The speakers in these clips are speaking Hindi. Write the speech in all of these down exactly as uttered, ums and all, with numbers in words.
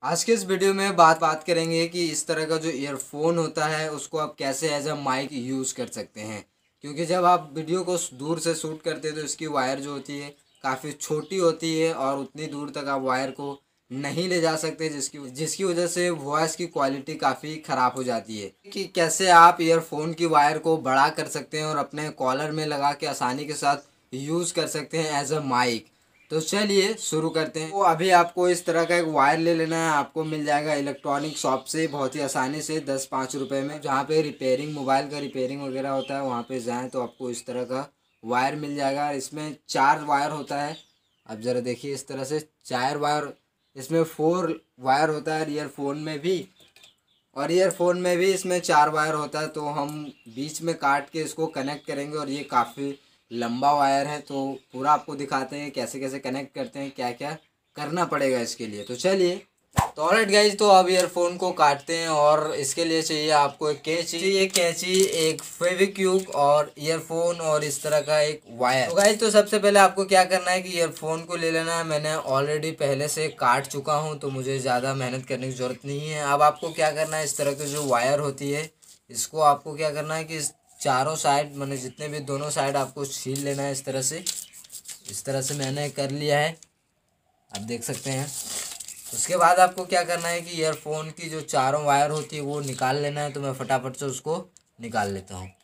आज के इस वीडियो में बात बात करेंगे कि इस तरह का जो ईयरफोन होता है उसको आप कैसे एज अ माइक यूज़ कर सकते हैं। क्योंकि जब आप वीडियो को दूर से शूट करते हैं तो इसकी वायर जो होती है काफ़ी छोटी होती है और उतनी दूर तक आप वायर को नहीं ले जा सकते, जिसकी जिसकी वजह से वॉइस की क्वालिटी काफ़ी ख़राब हो जाती है। कि कैसे आप ईयरफोन की वायर को बड़ा कर सकते हैं और अपने कॉलर में लगा के आसानी के साथ यूज़ कर सकते हैं एज अ माइक। तो चलिए शुरू करते हैं। तो अभी आपको इस तरह का एक वायर ले लेना है। आपको मिल जाएगा इलेक्ट्रॉनिक शॉप से बहुत ही आसानी से दस पाँच रुपए में। जहाँ पे रिपेयरिंग मोबाइल का रिपेयरिंग वगैरह होता है वहाँ पे जाएं तो आपको इस तरह का वायर मिल जाएगा। इसमें चार वायर होता है। अब ज़रा देखिए इस तरह से चार वायर, इसमें फोर वायर होता है ईयरफोन में भी, और ईयरफोन में भी इसमें चार वायर होता है। तो हम बीच में काट के इसको कनेक्ट करेंगे और ये काफ़ी लंबा वायर है तो पूरा आपको दिखाते हैं कैसे कैसे कनेक्ट करते हैं, क्या क्या करना पड़ेगा इसके लिए। तो चलिए, तो ऑलराइट गाइज, तो अब ईयरफोन को काटते हैं और इसके लिए चाहिए आपको एक कैंची, एक कैंची, एक फेविक्विक और ईयरफोन और इस तरह का एक वायर। तो गाइज, तो सबसे पहले आपको क्या करना है कि ईयरफोन को ले लेना है। मैंने ऑलरेडी पहले से काट चुका हूँ तो मुझे ज़्यादा मेहनत करने की ज़रूरत नहीं है। अब आपको क्या करना है, इस तरह की जो वायर होती है इसको आपको क्या करना है कि चारों साइड, मैंने जितने भी दोनों साइड आपको छील लेना है। इस तरह से इस तरह से मैंने कर लिया है, आप देख सकते हैं। उसके बाद आपको क्या करना है कि ईयरफोन की जो चारों वायर होती है वो निकाल लेना है। तो मैं फटाफट से उसको निकाल लेता हूँ।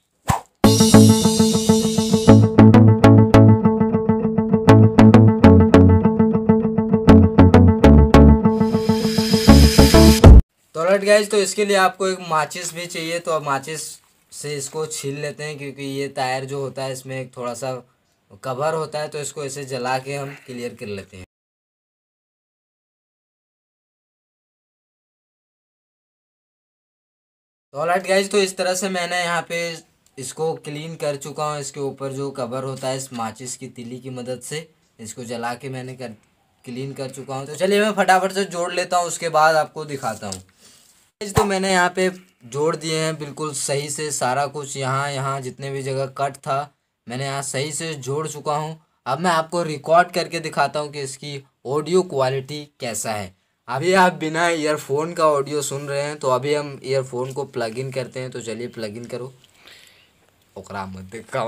तो ऑलराइट गाइज, तो इसके लिए आपको एक माचिस भी चाहिए। तो अब माचिस से इसको छील लेते हैं क्योंकि ये टायर जो होता है इसमें एक थोड़ा सा कवर होता है, तो इसको ऐसे जला के हम क्लियर कर लेते हैं। तो ऑलराइट गाइज, तो इस तरह से मैंने यहाँ पे इसको क्लीन कर चुका हूँ। इसके ऊपर जो कवर होता है इस माचिस की तीली की मदद से इसको जला के मैंने कर क्लीन कर चुका हूँ। तो चलिए मैं फटाफट से जोड़ लेता हूँ, उसके बाद आपको दिखाता हूँ। तो मैंने यहाँ पे जोड़ दिए हैं बिल्कुल सही से सारा कुछ। यहाँ यहाँ जितने भी जगह कट था मैंने यहाँ सही से जोड़ चुका हूँ। अब मैं आपको रिकॉर्ड करके दिखाता हूँ कि इसकी ऑडियो क्वालिटी कैसा है। अभी आप बिना ईयरफोन का ऑडियो सुन रहे हैं, तो अभी हम ईयरफोन को प्लग इन करते हैं। तो चलिए प्लग इन करो। ओकरा मत देखा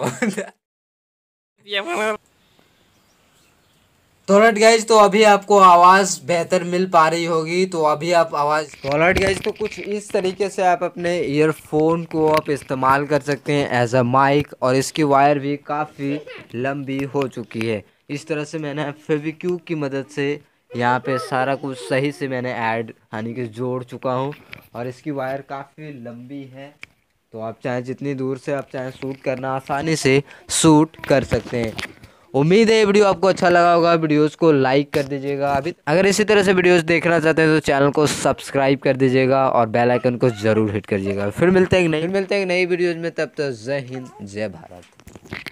तो ऑलराइट गाइज, तो अभी आपको आवाज़ बेहतर मिल पा रही होगी। तो अभी आप आवाज़ तो ऑलराइट गाइज, तो कुछ इस तरीके से आप अपने ईयरफोन को आप इस्तेमाल कर सकते हैं एज अ माइक। और इसकी वायर भी काफ़ी लंबी हो चुकी है। इस तरह से मैंने फेविक्विक की मदद से यहाँ पे सारा कुछ सही से मैंने ऐड यानी कि जोड़ चुका हूँ। और इसकी वायर काफ़ी लंबी है, तो आप चाहे जितनी दूर से आप चाहे शूट करना आसानी से शूट कर सकते हैं। उम्मीद है ये वीडियो आपको अच्छा लगा होगा। वीडियोस को लाइक कर दीजिएगा। अभी अगर इसी तरह से वीडियोस देखना चाहते हैं तो चैनल को सब्सक्राइब कर दीजिएगा और बेल आइकन को ज़रूर हिट कर दीजिएगा। फिर मिलते हैं नई फिर मिलते हैं नई वीडियोस में। तब तक जय हिंद, जय भारत।